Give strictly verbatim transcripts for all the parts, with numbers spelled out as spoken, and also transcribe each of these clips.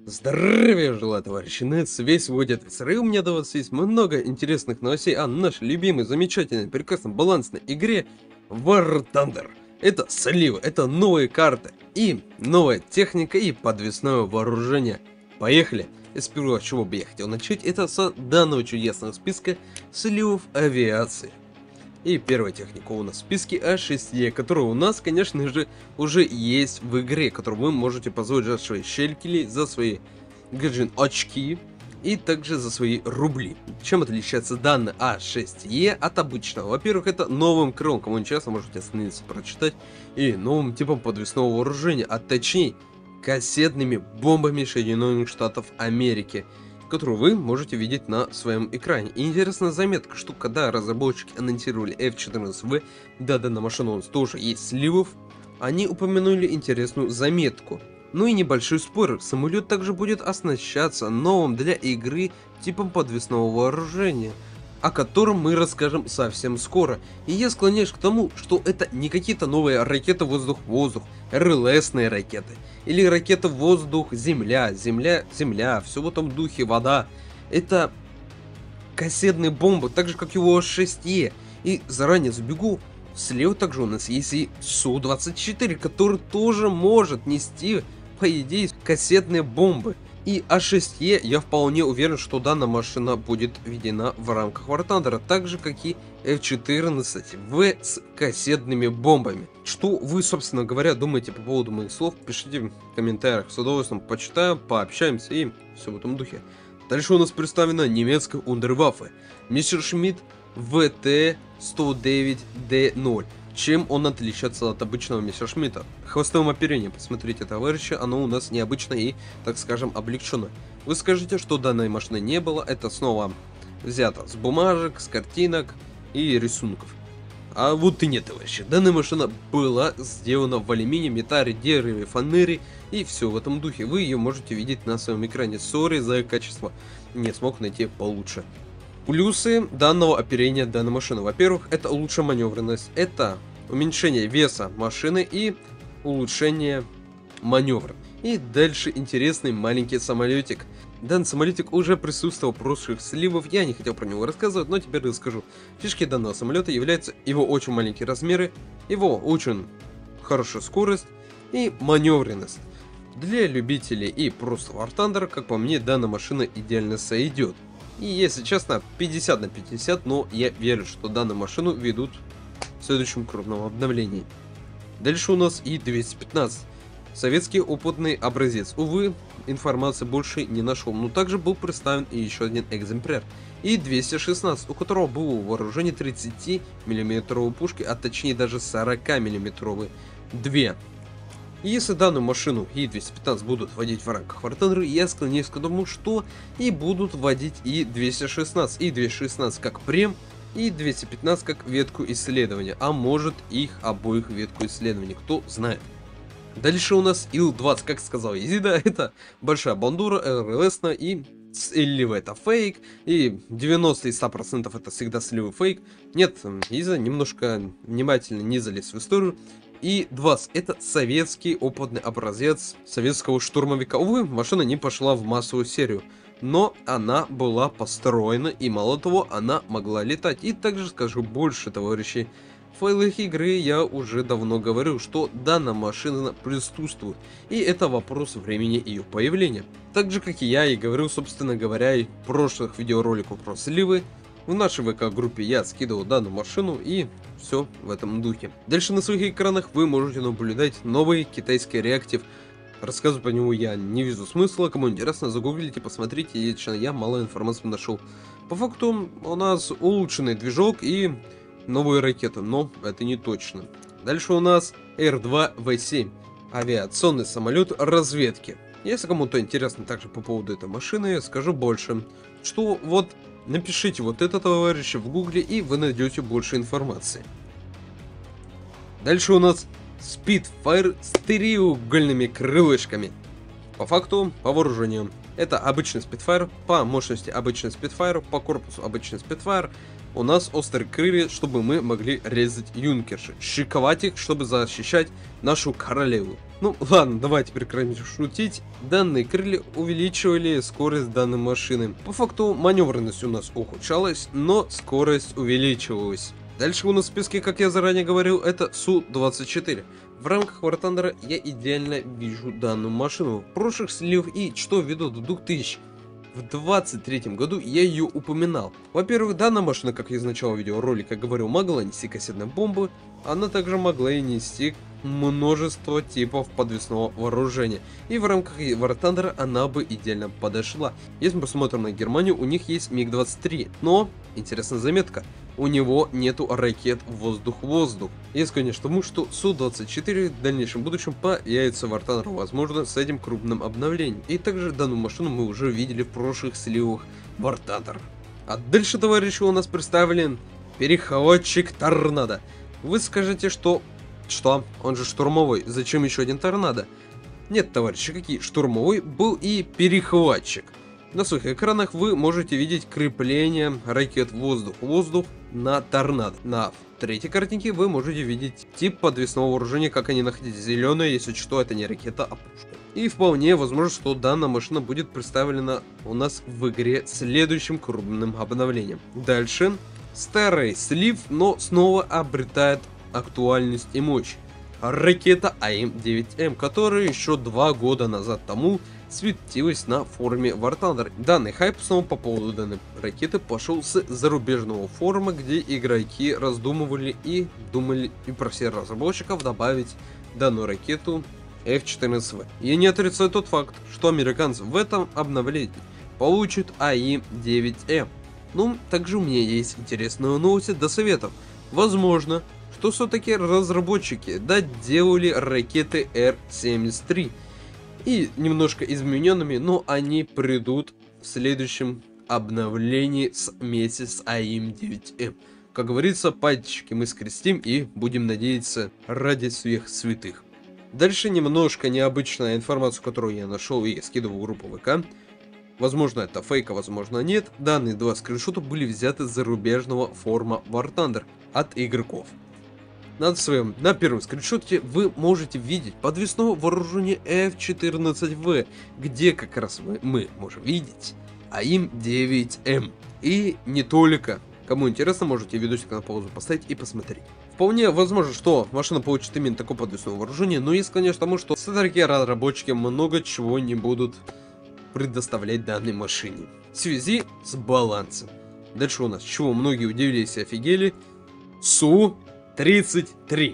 Здравия желаю, товарищи, на связь вводит СР. У меня до вас есть много интересных новостей о нашей любимой, замечательной, прекрасной, балансной игре War Thunder. Это сливы, это новые карты и новая техника и подвесное вооружение. Поехали! И сперва, с чего бы я хотел начать, это с данного чудесного списка сливов авиации. И первая техника у нас в списке А шесть Е, которая у нас, конечно же, уже есть в игре, которую вы можете позволить за свои щелькели, за свои гаджин очки и также за свои рубли. Чем отличается данная А шесть Е от обычного? Во-первых, это новым крылом, кому интересно, можете остановиться прочитать, и новым типом подвесного вооружения, а точнее кассетными бомбами Соединенных Штатов Америки, которую вы можете видеть на своем экране. И интересная заметка, что когда разработчики анонсировали эф четырнадцать вэ, да, да, на машину у нас тоже есть сливов, они упомянули интересную заметку. Ну и небольшой спойлер, самолет также будет оснащаться новым для игры типом подвесного вооружения, о котором мы расскажем совсем скоро. И я склоняюсь к тому, что это не какие-то новые ракеты воздух-воздух, эр эл эсные ракеты, или ракеты воздух-земля, земля-земля, все в этом духе, вода. Это кассетные бомбы, так же как и у А шесть Е. И заранее забегу, слева также у нас есть и Су двадцать четыре, который тоже может нести, по идее, кассетные бомбы. И А шесть Е, я вполне уверен, что данная машина будет введена в рамках War Thunder, так же как и эф четырнадцать вэ с кассетными бомбами. Что вы, собственно говоря, думаете по поводу моих слов, пишите в комментариях, с удовольствием почитаю, пообщаемся и все в этом духе. Дальше у нас представлена немецкая Ундерваффе Мессершмитт вэ тэ сто девять дэ ноль. Чем он отличается от обычного Мессершмитта? Хвостовым оперением, посмотрите, товарищи, оно у нас необычное и, так скажем, облегченное. Вы скажете, что данной машины не было, это снова взято с бумажек, с картинок и рисунков. А вот и нет, товарищи, данная машина была сделана в алюминии, металле, дереве, фанере и все в этом духе. Вы ее можете видеть на своем экране. Сори за качество, не смог найти получше. Плюсы данного оперения данной машины. Во-первых, это лучшая маневренность, это уменьшение веса машины и улучшение маневра. И дальше интересный маленький самолетик. Данный самолетик уже присутствовал в прошлых сливах, я не хотел про него рассказывать, но теперь расскажу. Фишки данного самолета являются его очень маленькие размеры, его очень хорошая скорость и маневренность. Для любителей и просто War Thunder, как по мне, данная машина идеально сойдет. И если честно, пятьдесят на пятьдесят, но я верю, что данную машину ведут в следующем крупном обновлении. Дальше у нас И двести пятнадцать. Советский опытный образец. Увы, информации больше не нашел, но также был представлен и еще один экземпляр. И двести шестнадцать, у которого было вооружение тридцатимиллиметровой пушки, а точнее даже сорокамиллиметровой. Две. И если данную машину И двести пятнадцать будут вводить в рамках War Thunder, я склоняюсь к тому, что и будут вводить И двести шестнадцать. И двести шестнадцать как прем, и двести пятнадцать как ветку исследования, а может их обоих ветку исследования, кто знает. Дальше у нас Ил двадцать, как сказал Изида, это большая бандура, эр эл эс и слива это фейк, и девяносто из ста процентов это всегда сливы фейк. Нет, Иза немножко внимательно не залез в историю. И двадцать это советский опытный образец советского штурмовика. Увы, машина не пошла в массовую серию, но она была построена, и мало того, она могла летать. И также скажу больше, товарищи, в файлах игры я уже давно говорил, что данная машина присутствует, и это вопрос времени ее появления. Так же, как и я и говорил, собственно говоря, и в прошлых видеороликах про сливы, в нашей ВК-группе я скидывал данную машину, и все в этом духе. Дальше на своих экранах вы можете наблюдать новый китайский реактив. Рассказывать по нему я не вижу смысла, кому интересно, загуглите, посмотрите, лично я мало информации нашел. По факту у нас улучшенный движок и новые ракеты, но это не точно. Дальше у нас Эр два вэ семь, авиационный самолет разведки. Если кому-то интересно также по поводу этой машины, скажу больше, что вот напишите вот это, товарищи, в гугле, и вы найдете больше информации. Дальше у нас Spitfire с треугольными крылышками. По факту, по вооружению, это обычный Spitfire, по мощности обычный Spitfire, по корпусу обычный Spitfire, у нас острые крылья, чтобы мы могли резать юнкерши. Шиковать их, чтобы защищать нашу королеву. Ну ладно, давайте прекратим шутить. Данные крылья увеличивали скорость данной машины. По факту маневренность у нас ухудшалась, но скорость увеличивалась. Дальше у нас в списке, как я заранее говорил, это Су двадцать четыре. В рамках War Thunder я идеально вижу данную машину. В прошлых сливах и что ведут в двухтысячном двадцать третьем году я ее упоминал. Во-первых, данная машина, как я из начала видеоролика говорил, могла нести кассетные бомбы. Она также могла и нести множество типов подвесного вооружения. И в рамках War Thunder она бы идеально подошла. Если мы посмотрим на Германию, у них есть Миг двадцать три. Но, интересная заметка, у него нету ракет воздух-воздух. Есть, конечно, тому, что Су двадцать четыре в дальнейшем будущем появится в War Thunder, возможно, с этим крупным обновлением. И также данную машину мы уже видели в прошлых сливах War Thunder. А дальше, товарищи, у нас представлен перехватчик Торнадо. Вы скажете, что... Что? Он же штурмовой, зачем еще один Торнадо? Нет, товарищи, какие? Штурмовой был и перехватчик. На своих экранах вы можете видеть крепление ракет воздух-воздух на Торнадо. На третьей картинке вы можете видеть тип подвесного вооружения, как они находятся. Зеленая, если что, это не ракета, а пушка. И вполне возможно, что данная машина будет представлена у нас в игре следующим крупным обновлением. Дальше. Старый слив, но снова обретает актуальность и мощь. Ракета А М девять М, которая еще два года назад тому светилась на форуме War Thunder. Данный хайп снова по поводу данной ракеты пошел с зарубежного форума, где игроки раздумывали и думали и просили разработчиков добавить данную ракету Эф четырнадцать В. Я не отрицаю тот факт, что американцы в этом обновлении получат А М девять М. Ну, также у меня есть интересные новости до советов. Возможно, что все-таки разработчики доделали ракеты Р семьдесят три. И немножко измененными, но они придут в следующем обновлении вместе с А М девять М. Как говорится, пальчики мы скрестим и будем надеяться ради всех святых. Дальше немножко необычная информация, которую я нашел и скидывал в группу ВК. Возможно, это фейк, а возможно нет. Данные два скриншота были взяты с зарубежного форума War Thunder от игроков. На своем, на первом скриншоте вы можете видеть подвесное вооружение Эф четырнадцать В, где как раз мы, мы можем видеть А М девять М. И не только. Кому интересно, можете видосик на паузу поставить и посмотреть. Вполне возможно, что машина получит именно такое подвесное вооружение, но есть, конечно, тому, что все-таки разработчики много чего не будут предоставлять данной машине в связи с балансом. Дальше у нас, чего многие удивились и офигели, Су тридцать три.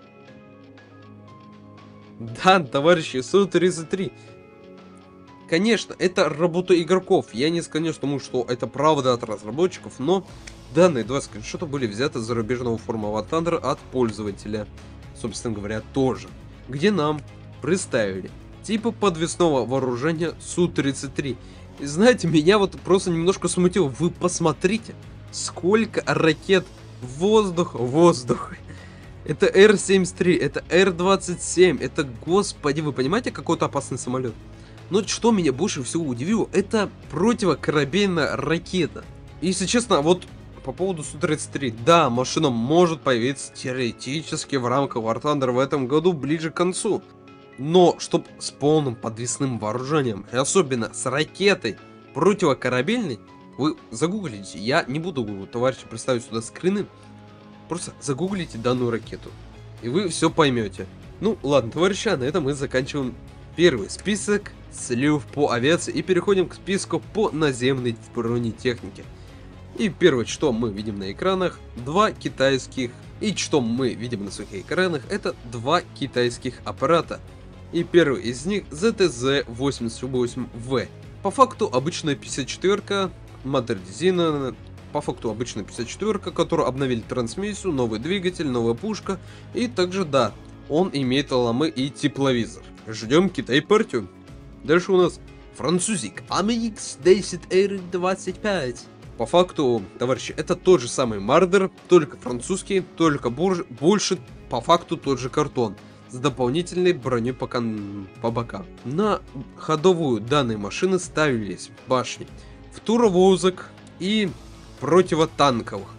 Да, товарищи, Су тридцать три. Конечно, это работа игроков. Я не скажу, потому что это правда от разработчиков, но данные два скриншота были взяты с зарубежного форума War Thunder от пользователя, собственно говоря, тоже, где нам представили типа подвесного вооружения Су тридцать три. И знаете, меня вот просто немножко смутило. Вы посмотрите, сколько ракет воздух-воздух. Это Р семьдесят три, это Р двадцать семь, это, господи, вы понимаете, какой-то опасный самолет? Но что меня больше всего удивило, это противокорабельная ракета. И, если честно, вот по поводу Су тридцать три, да, машина может появиться теоретически в рамках War Thunder в этом году ближе к концу. Но, чтоб с полным подвесным вооружением, и особенно с ракетой противокорабельной, вы загуглите, я не буду, товарищи, представить сюда скрины, просто загуглите данную ракету, и вы все поймете. Ну, ладно, товарищи, на этом мы заканчиваем первый список сливов по авиации и переходим к списку по наземной бронетехнике. И первое, что мы видим на экранах, два китайских, и что мы видим на своих экранах, это два китайских аппарата. И первый из них Зет Тэ Зэ восемьдесят восемь В. По факту обычная пятьдесят четыре, модернизирована, по факту обычная пятьдесят четыре, которую обновили трансмиссию, новый двигатель, новая пушка. И также, да, он имеет ламы и тепловизор. Ждем Китай партию. Дальше у нас французик Ам Икс десять Р двадцать пять. По факту, товарищи, это тот же самый Мардер, только французский, только больше по факту тот же картон, с дополнительной броней по, кон... по бокам. На ходовую данной машины ставились башни втуровозок и противотанковых.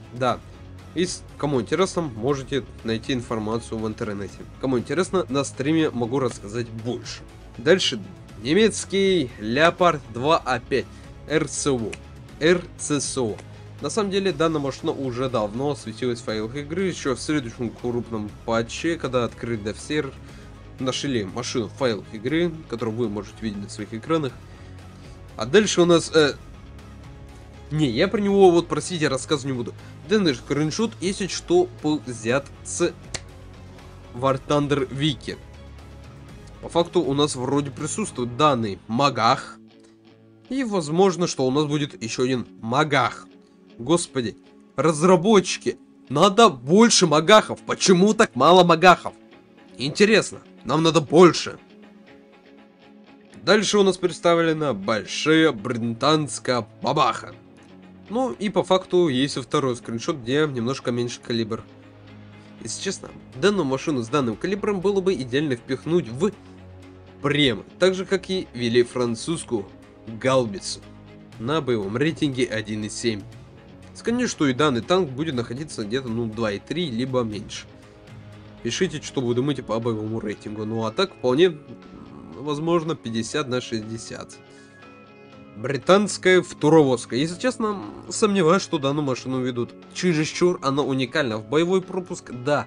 Да. И кому интересно, можете найти информацию в интернете. Кому интересно, на стриме могу рассказать больше. Дальше немецкий Leopard два А пять эр цэ о. эр цэ эс о. На самом деле, данная машина уже давно светилась в файлах игры, еще в следующем крупном патче, когда открыт DevServer, нашли машину в файлах игры, которую вы можете видеть на своих экранах. А дальше у нас... Э... Не, я про него, вот, простите, рассказывать не буду. Данный скриншот, если что, был взят с War Thunder Wiki. По факту у нас вроде присутствует данный Магах. И возможно, что у нас будет еще один Магах. Господи, разработчики, надо больше Магахов. Почему так мало Магахов? Интересно, нам надо больше. Дальше у нас представлена большая британская бабаха. Ну и по факту есть и второй скриншот, где немножко меньше калибр. Если честно, данную машину с данным калибром было бы идеально впихнуть в премы, так же как и ввели французскую гаубицу на боевом рейтинге один и семь. Скажи, что и данный танк будет находиться где-то ну два и три, либо меньше. Пишите, что вы думаете по боевому рейтингу. Ну а так вполне возможно пятьдесят на шестьдесят. Британская втуровозка. Если честно, сомневаюсь, что данную машину ведут. Чересчур она уникальна. В боевой пропуск, да.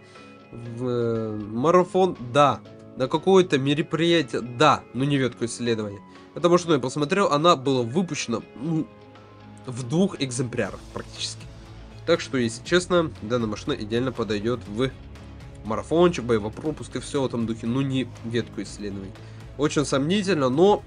В э, марафон, да. На какое-то мероприятие, да. Но не ветку исследования. Это машину я посмотрел, она была выпущена ну, в двух экземплярах практически. Так что, если честно, данная машина идеально подойдет в марафончик, боевой пропуск и все в этом духе. Ну не ветку исследований. Очень сомнительно, но...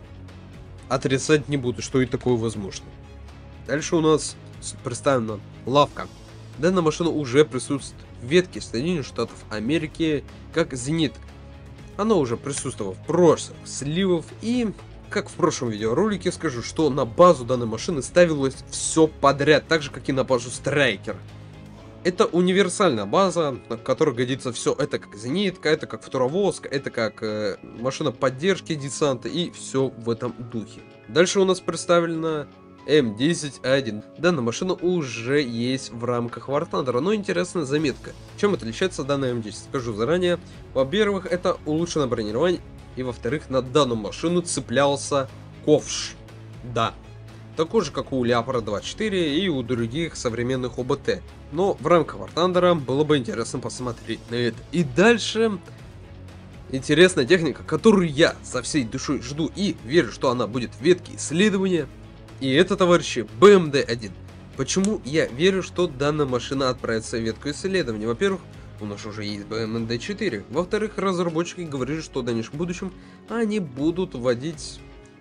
отрицать не буду, что и такое возможно. Дальше у нас представлена лавка. Данная машина уже присутствует в ветке Соединенных Штатов Америки как Зенит. Она уже присутствовала в прошлых сливов и, как в прошлом видеоролике, скажу, что на базу данной машины ставилось все подряд, так же как и на базу Страйкер. Это универсальная база, на которой годится все. Это как зенитка, это как втуровозка, это как э, машина поддержки десанта и все в этом духе. Дальше у нас представлена эм десять а один. Данная машина уже есть в рамках War Thunder, но интересная заметка. Чем отличается данная эм десять? Скажу заранее. Во-первых, это улучшенное бронирование, и во-вторых, на данную машину цеплялся ковш. Да. Такой же, как у Leopard два четыре и у других современных о бэ тэ. Но в рамках War Thunder было бы интересно посмотреть на это. И дальше интересная техника, которую я со всей душой жду и верю, что она будет в ветке исследования. И это, товарищи, бэ эм дэ один. Почему я верю, что данная машина отправится в ветку исследования? Во-первых, у нас уже есть бэ эм дэ четыре. Во-вторых, разработчики говорили, что в дальнейшем будущем они будут вводить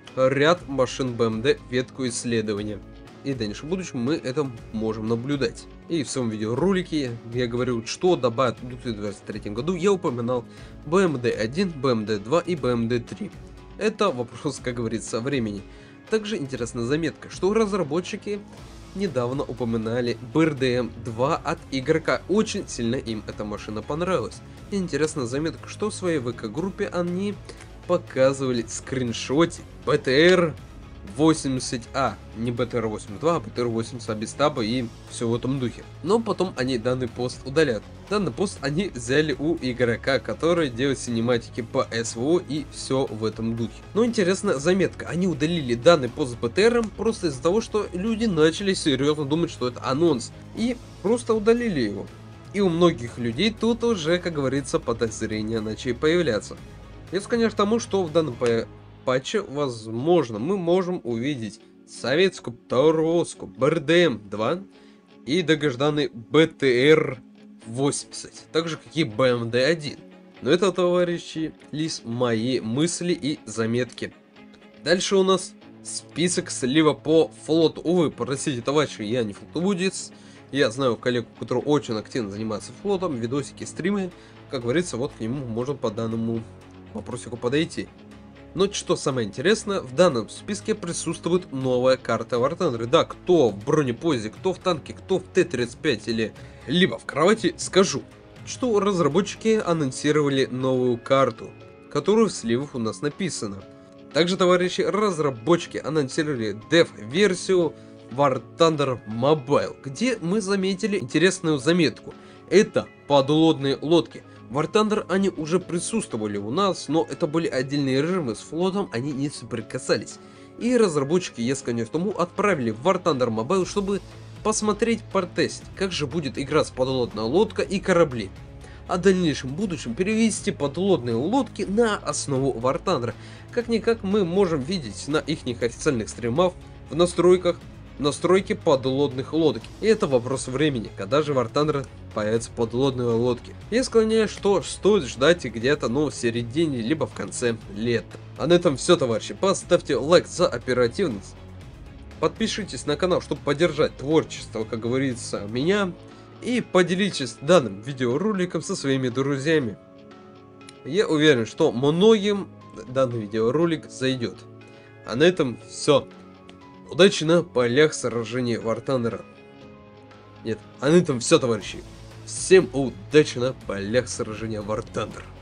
ряд машин бэ эм дэ в ветку исследования. И в дальнейшем будущем мы это можем наблюдать. И в своем видеоролике я говорю, что добавят в две тысячи двадцать третьем году, я упоминал бэ эм дэ один, бэ эм дэ два и бэ эм дэ три. Это вопрос, как говорится, времени. Также интересная заметка, что разработчики недавно упоминали бэ эр дэ эм два от игрока. Очень сильно им эта машина понравилась. И интересная заметка, что в своей вэ ка-группе они показывали скриншоте бэ тэ эр восемьдесят а, не бэ тэ эр восемьдесят два, а бэ тэ эр восемьдесят а без таба и все в этом духе. Но потом они данный пост удалят. Данный пост они взяли у игрока, который делает синематики по эс вэ о и все в этом духе. Но интересная заметка, они удалили данный пост с бэ тэ эр просто из-за того, что люди начали серьезно думать, что это анонс. И просто удалили его. И у многих людей тут уже, как говорится, подозрения начали появляться. Это, конечно, тому, что в данном патче, возможно, мы можем увидеть советскую втуровозку бэ эр дэ эм два и долгожданный бэ тэ эр восемьдесят, так же как и бэ эм дэ один. Но это, товарищи, лишь мои мысли и заметки. Дальше у нас список слива по флоту. Увы, простите, товарищи, я не флотоводец. Я знаю коллегу, который очень активно занимается флотом, видосики, стримы. Как говорится, вот к нему можно по данному вопросику подойти. Но что самое интересное, в данном списке присутствует новая карта War Thunder. Да, кто в бронепоезде, кто в танке, кто в Т тридцать пять или либо в кровати, скажу, что разработчики анонсировали новую карту, которую в сливах у нас написано. Также, товарищи, разработчики анонсировали дев-версию War Thunder Mobile, где мы заметили интересную заметку. Это подлодные лодки. В War Thunder они уже присутствовали у нас, но это были отдельные режимы, с флотом они не соприкасались. И разработчики и эс кей Newstom отправили в War Thunder Mobile, чтобы посмотреть, протестить, как же будет играть подлодная лодка и корабли. А в дальнейшем будущем перевести подлодные лодки на основу War Thunder. Как-никак мы можем видеть на их официальных стримах в настройках настройки подлодных лодок. И это вопрос времени, когда же в War Thunder появятся подлодные лодки. Я склоняюсь, что стоит ждать где-то, ну, в середине, либо в конце лета. А на этом все, товарищи. Поставьте лайк за оперативность. Подпишитесь на канал, чтобы поддержать творчество, как говорится, меня. И поделитесь данным видеороликом со своими друзьями. Я уверен, что многим данный видеоролик зайдет. А на этом все. Удачи на полях сражения War Thunder. Нет, а на этом все, товарищи. Всем удачи на полях сражения War Thunder.